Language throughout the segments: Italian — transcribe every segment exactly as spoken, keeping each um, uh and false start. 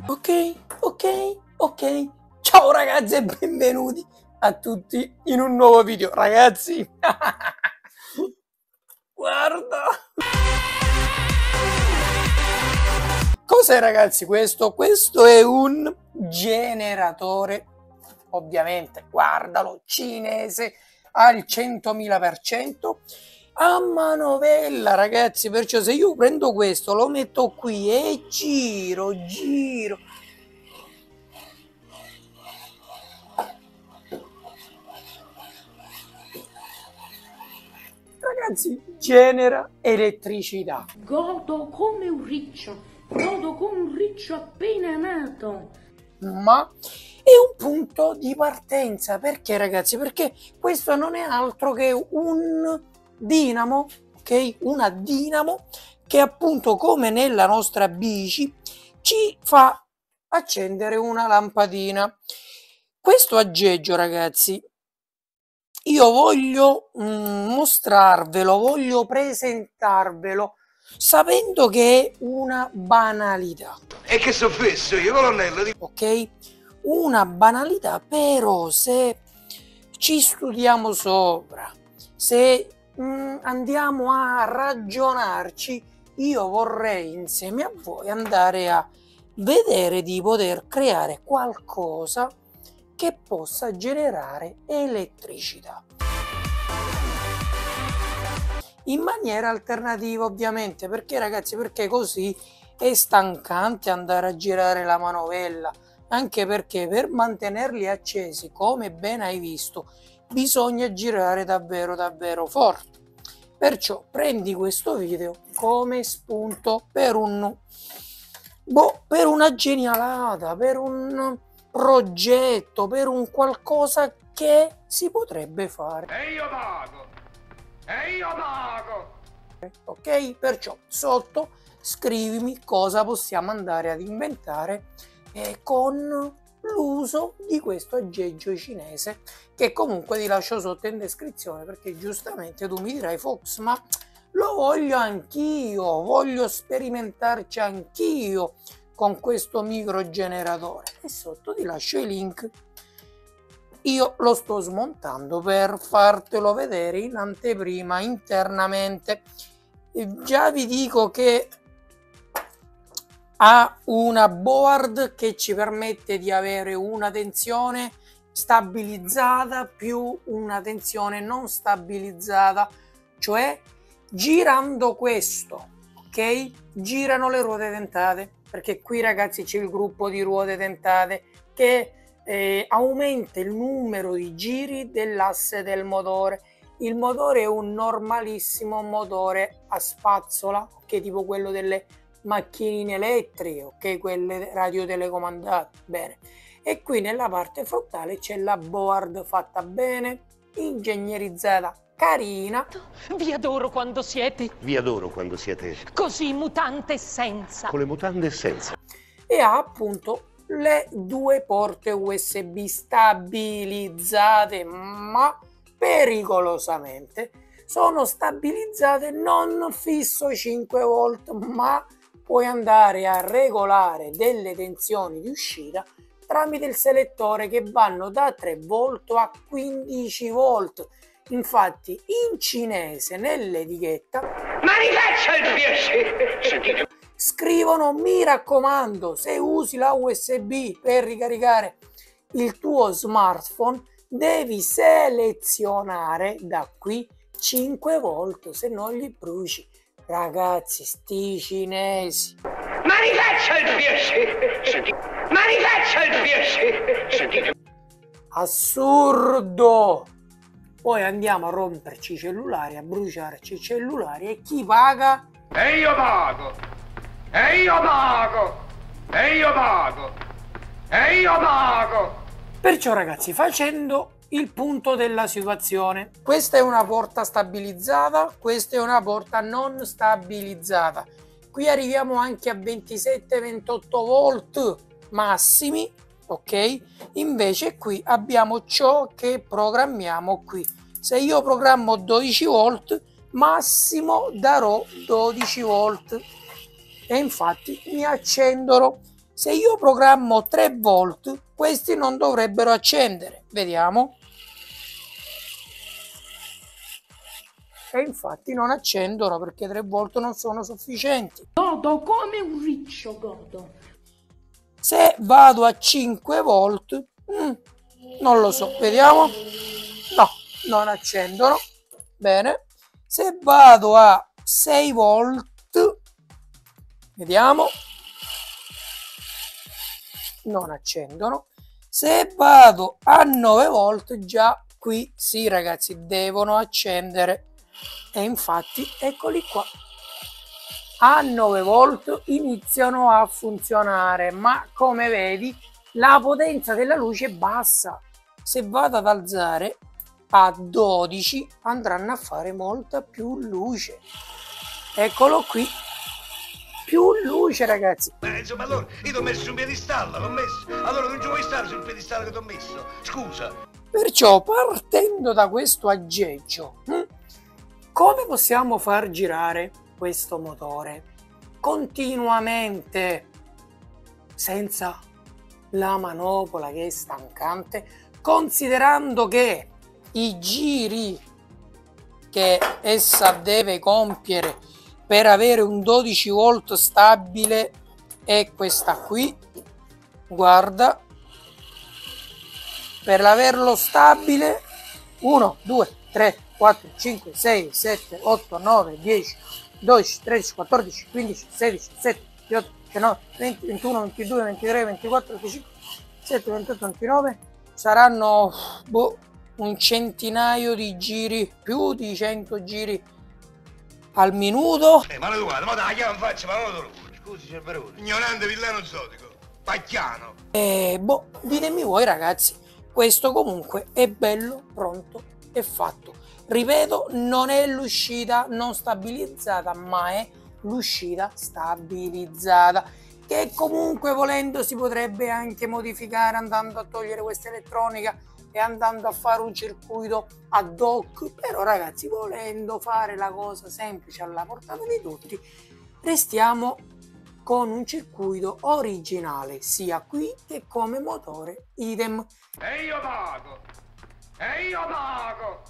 Ok, ok, ok. Ciao ragazzi e benvenuti a tutti in un nuovo video. Ragazzi, guarda. Cos'è ragazzi questo? Questo è un generatore, ovviamente, guardalo, cinese al centomila per cento. A manovella ragazzi, perciò se io prendo questo, lo metto qui e giro, giro, ragazzi, genera elettricità. Godo come un riccio, godo come un riccio appena nato. Ma è un punto di partenza, perché ragazzi? Perché questo non è altro che un dinamo, ok? Una dinamo che appunto come nella nostra bici ci fa accendere una lampadina. Questo aggeggio ragazzi, io voglio mm, mostrarvelo, voglio presentarvelo, sapendo che è una banalità. E che so fesso io, colonnello? Ok? Una banalità, però se ci studiamo sopra, se mm, andiamo a ragionarci, io vorrei insieme a voi andare a vedere di poter creare qualcosa che possa generare elettricità in maniera alternativa, ovviamente. Perché ragazzi? Perché così è stancante andare a girare la manovella, anche perché per mantenerli accesi, come ben hai visto, bisogna girare davvero davvero forte. Perciò prendi questo video come spunto per un boh, per una genialata, per un progetto, per un qualcosa che si potrebbe fare. E io pago! E io pago! Ok? Perciò sotto scrivimi cosa possiamo andare ad inventare eh, con l'uso di questo aggeggio cinese, che comunque ti lascio sotto in descrizione, perché giustamente tu mi dirai: Fox, ma lo voglio anch'io, voglio sperimentarci anch'io con questo microgeneratore, e sotto ti lascio i link. Io lo sto smontando per fartelo vedere in anteprima internamente. Già vi dico che ha una board che ci permette di avere una tensione stabilizzata più una tensione non stabilizzata, cioè girando questo, ok? Girano le ruote dentate, perché qui ragazzi c'è il gruppo di ruote dentate che eh, aumenta il numero di giri dell'asse del motore. Il motore è un normalissimo motore a spazzola, che è tipo quello delle macchinine elettriche, ok, quelle radiotelecomandate. Bene, e qui nella parte frontale c'è la board fatta bene, ingegnerizzata, carina. Vi adoro quando siete Vi adoro quando siete così mutante e senza. con le mutande e senza. E ha appunto le due porte U S B stabilizzate, ma pericolosamente sono stabilizzate non fisso cinque volt, ma puoi andare a regolare delle tensioni di uscita tramite il selettore, che vanno da tre volt a quindici volt. Infatti in cinese nell'etichetta Ma rifaccia il piacere! Sentite. scrivono: mi raccomando, se usi la U S B per ricaricare il tuo smartphone devi selezionare da qui cinque volt, se no li bruci. Ragazzi, sti cinesi. Ma rifaccia il piacere! Sentite. Ma rifaccia il piacere! Sentite. Assurdo! Poi andiamo a romperci i cellulari, a bruciarci i cellulari, e chi paga? E io pago! E io pago! E io pago! E io pago! Perciò ragazzi, facendo il punto della situazione, questa è una porta stabilizzata, questa è una porta non stabilizzata. Qui arriviamo anche a ventisette ventotto volt massimi, ok? Invece qui abbiamo ciò che programmiamo qui. Se io programmo dodici volt, massimo darò dodici volt, e infatti mi accendono Se io programmo tre volt, questi non dovrebbero accendere. Vediamo. E infatti non accendono perché tre volt non sono sufficienti. Godo come un riccio, godo. Se vado a cinque volt, mm, non lo so, vediamo. No, non accendono. Bene. Se vado a sei volt, vediamo. Non accendono. Se vado a nove volt, già qui sì ragazzi, devono accendere. E infatti eccoli qua. A nove volt iniziano a funzionare, ma come vedi la potenza della luce è bassa. Se vado ad alzare a dodici andranno a fare molta più luce. Eccolo qui, più luce ragazzi. Ma insomma allora io ti ho messo un piedistallo, l'ho messo. Allora non ci vuoi stare sul piedistallo che ti ho messo? Scusa. Perciò partendo da questo aggeggio, hm, come possiamo far girare questo motore continuamente senza la manopola che è stancante, considerando che i giri che essa deve compiere per avere un dodici volt stabile è questa qui, guarda, per averlo stabile uno, due, tre, quattro, cinque, sei, sette, otto, nove, dieci, dodici, tredici, quattordici, quindici, sedici, diciassette, diciotto, diciannove, venti, ventuno, ventidue, ventitré, ventiquattro, venticinque, ventisette, ventotto, ventinove, saranno boh, un centinaio di giri, più di cento giri al minuto. Eh, ma tu guarda, ma dai, che non faccio, ma non lo trovo. Scusi, cerverone. Ignorante villano zotico, pacchiano. E boh, ditemi voi ragazzi, questo comunque è bello, pronto e fatto. Ripeto, non è l'uscita non stabilizzata, ma è l'uscita stabilizzata, che comunque volendo si potrebbe anche modificare andando a togliere questa elettronica e andando a fare un circuito ad hoc, però ragazzi, volendo fare la cosa semplice alla portata di tutti, restiamo con un circuito originale sia qui che come motore idem. E io pago! E io pago!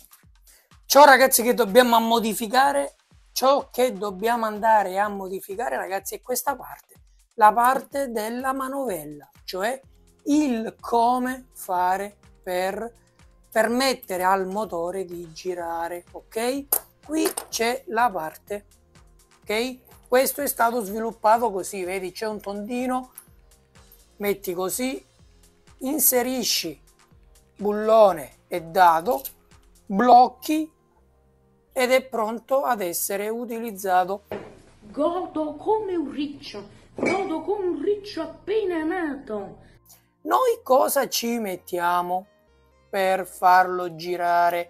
Ciò ragazzi che dobbiamo modificare, ciò che dobbiamo andare a modificare ragazzi è questa parte, la parte della manovella, cioè il come fare per permettere al motore di girare, ok? Qui c'è la parte, ok? Questo è stato sviluppato così, vedi c'è un tondino, metti così, inserisci bullone e dado, blocchi ed è pronto ad essere utilizzato. Godo come un riccio, godo come un riccio appena nato. Noi cosa ci mettiamo per farlo girare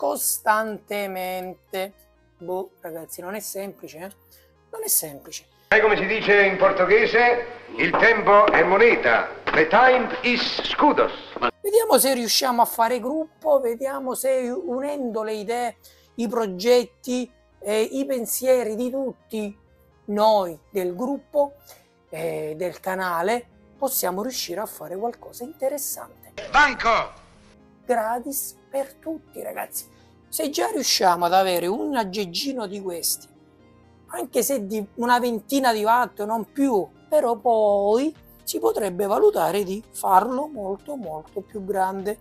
costantemente? Boh, ragazzi, non è semplice, eh? Non è semplice. Sai come si dice in portoghese? Il tempo è moneta. The time is scudos. Vediamo se riusciamo a fare gruppo, vediamo se unendo le idee, i progetti, eh, i pensieri di tutti noi del gruppo, eh, del canale, possiamo riuscire a fare qualcosa di interessante. Banco! Gratis per tutti ragazzi. Se già riusciamo ad avere un aggeggino di questi, anche se di una ventina di watt, non più, però poi si potrebbe valutare di farlo molto molto più grande,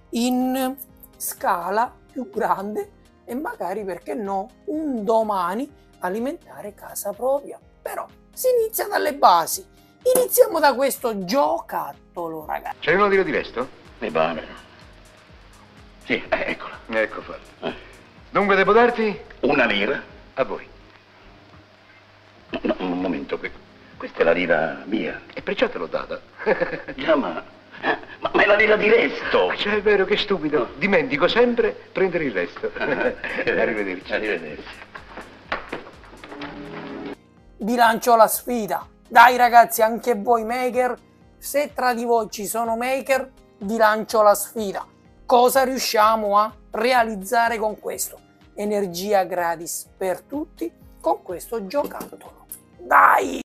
in scala più grande e magari, perché no, un domani alimentare casa propria. Però si inizia dalle basi, iniziamo da questo giocattolo ragazzi. C'è uno di resto? Mi pare. Sì, eh, eccola. Ecco fatto. Dunque devo darti? Una lira? A voi. No, un momento, que- questa è la lira mia. E perciò te l'ho data. Già, ma, ma, ma è la lira di resto. Cioè, è vero, che stupido. Dimentico sempre prendere il resto. Arrivederci. Arrivederci. Vi lancio la sfida. Dai ragazzi, anche voi maker, se tra di voi ci sono maker, vi lancio la sfida. Cosa riusciamo a realizzare con questo? Energia gratis per tutti con questo giocattolo. Dai!